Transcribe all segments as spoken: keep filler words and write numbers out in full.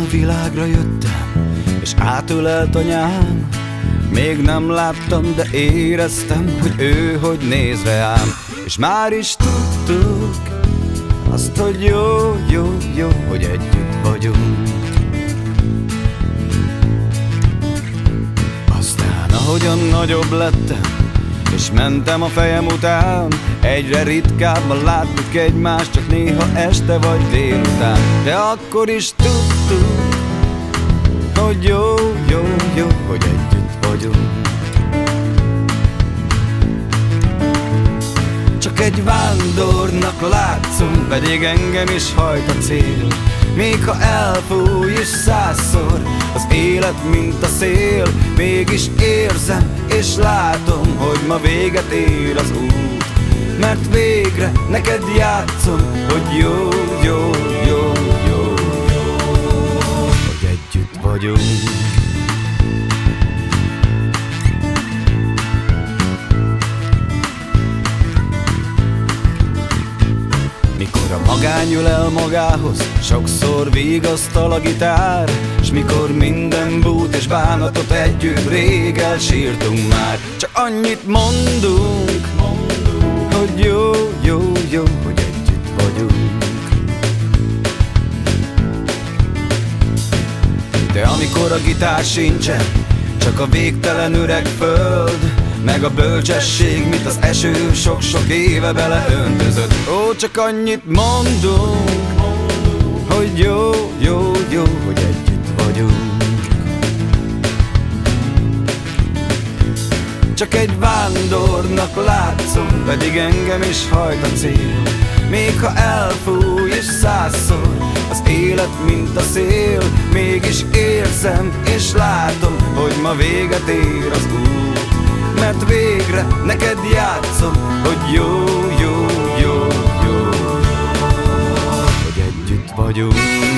világra jöttem, és átölelt anyám. Még nem láttam, de éreztem, hogy ő hogy néz rám. És már is tudtuk azt, hogy jó, jó, jó, hogy együtt vagyunk. Aztán ahogyan nagyobb lettem, és mentem a fejem után, egyre ritkábban láttuk egymást, csak néha este vagy délután. De akkor is tudtuk, hogy jó, jó, jó, hogy együtt vagyunk. Csak egy vándornak látszom, pedig engem is hajt a cél. Még ha elfúj is százszor az élet, mint a szél, mégis érzem és látom, hogy ma véget ér az út. Mert végre neked játszom, hogy jó, jó, jó, jó, jó, hogy együtt vagyunk. Mikor a magány ül el magához, sokszor vigasztal a gitár, s mikor minden bút és bánatot együtt rég elsírtunk már. Csak annyit mondunk, hogy jó, jó, jó, hogy együtt vagyunk. De amikor a gitár sincsen, csak a végtelen üreg föld, meg a bölcsesség, mint az eső sok-sok éve beleöntözött. Ó, csak annyit mondunk, hogy jó, jó, jó, hogy együtt vagyunk. Csak egy vándornak látszom, pedig engem is hajt a cél. Még ha elfúj is százszor az élet, mint a szél, mégis érzem és látom, hogy ma véget ér az út. Mert végre neked játszom, hogy jó, jó, jó, jó, hogy együtt vagyunk.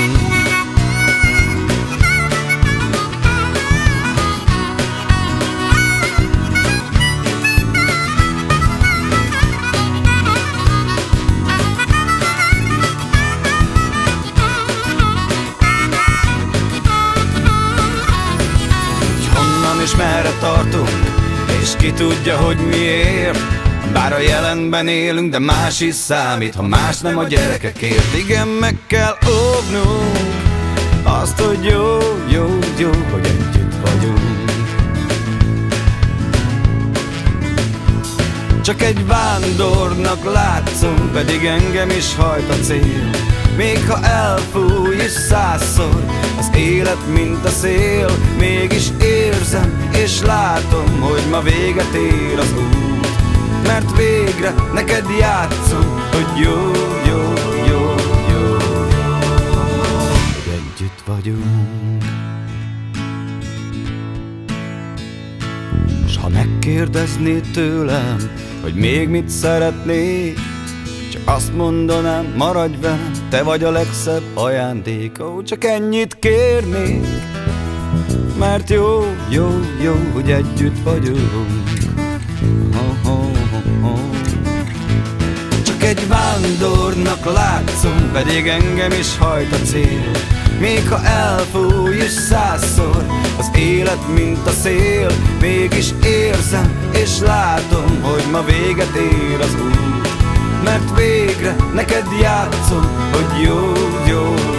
Honnan és merre tartunk, és ki tudja, hogy miért. Bár a jelenben élünk, de más is számít, ha más nem a gyerekekért. Igen, meg kell óvnunk azt, hogy jó, jó, jó, hogy együtt vagyunk. Csak egy vándornak látszom, pedig engem is hajt a cél. Még ha elfúj is százszor az élet, mint a szél, mégis érzem és látom, hogy ma véget ér az út. Mert végre neked játszom, hogy jó, jó, jó, jó, hogy együtt vagyunk. S ha megkérdeznéd tőlem, hogy még mit szeretnék, csak azt mondanám, maradj velem, te vagy a legszebb ajándék. Ó, csak ennyit kérnék, mert jó, jó, jó, hogy együtt vagyunk. Oh, oh, oh, oh. Csak egy vándornak látszom, pedig engem is hajt a cél. Még ha elfúj is százszor az élet, mint a szél, mégis érzem és látom, hogy ma véget ér az út. Mert végre neked játszom, hogy jó, jó,